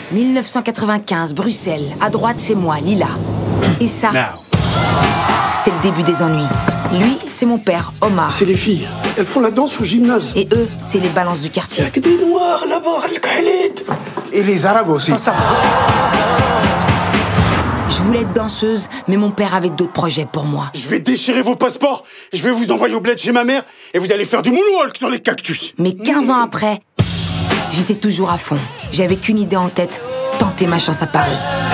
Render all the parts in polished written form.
1995, Bruxelles. À droite, c'est moi, Lila. Et ça, c'était le début des ennuis. Lui, c'est mon père, Omar. C'est les filles. Elles font la danse au gymnase. Et eux, c'est les balances du quartier. Y'a que des noirs là-bas, Al-Khalid. Et les arabes aussi. Ça. Je voulais être danseuse, mais mon père avait d'autres projets pour moi. Je vais déchirer vos passeports, je vais vous envoyer au bled chez ma mère, et vous allez faire du moonwalk sur les cactus. Mais 15 ans après, j'étais toujours à fond. J'avais qu'une idée en tête, tenter ma chance à Paris.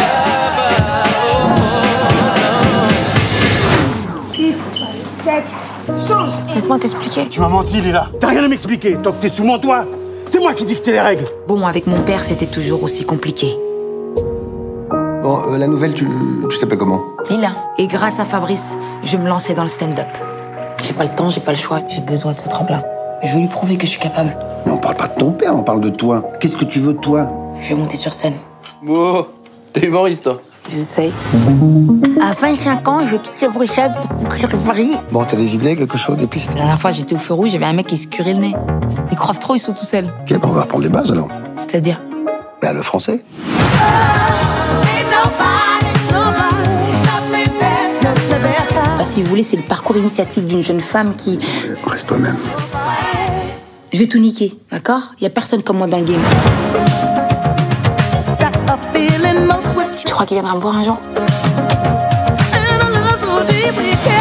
6, 7, change. Laisse-moi t'expliquer. Tu m'as menti, Lila. T'as rien à m'expliquer, tant que t'es sous mon toit. C'est moi qui dictais les règles. Bon, avec mon père, c'était toujours aussi compliqué. Bon, la nouvelle, tu t'appelles comment? Lila. Et grâce à Fabrice, je me lançais dans le stand-up. J'ai pas le temps, j'ai pas le choix, j'ai besoin de ce tremplin. Je veux lui prouver que je suis capable. Mais on parle pas de ton père, on parle de toi. Qu'est-ce que tu veux de toi? Je vais monter sur scène. Wow, t'es humoriste, toi. J'essaye. À 25 ans, je quitte Bruxelles pour conquérir Paris. Bon, t'as des idées, quelque chose, des pistes? La dernière fois, j'étais au feu rouge, j'avais un mec qui se curait le nez. Ils croient trop, ils sont tout seuls. Ok, on va reprendre les bases alors. C'est-à-dire? Bah, le français. Enfin, si vous voulez, c'est le parcours initiatique d'une jeune femme qui... Reste toi-même. Je vais tout niquer, d'accord? Y a personne comme moi dans le game. Tu crois qu'il viendra me voir un jour?